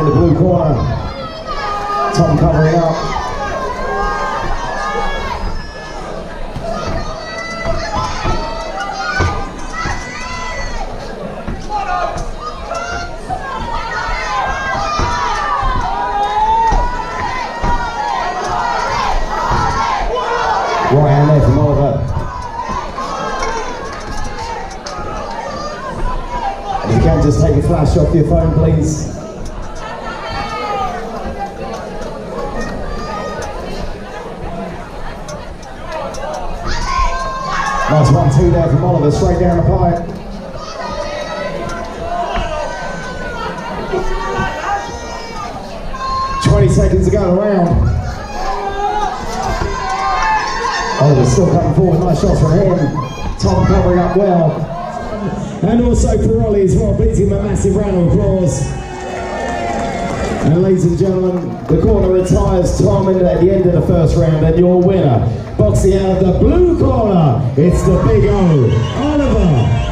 in the blue corner. Tom covering up. Right hand there from Oliver. And you can just take a flash off your phone, please. Nice 1-2 there from Oliver, straight down the pipe. Seconds to go around. Oliver's still coming forward, nice shots from him. Tom covering up well. And also for Ollie as well, please give him a massive round of applause. And ladies and gentlemen, the corner retires Tom at the end of the first round, and your winner, boxing out of the blue corner, it's the big O, Oliver.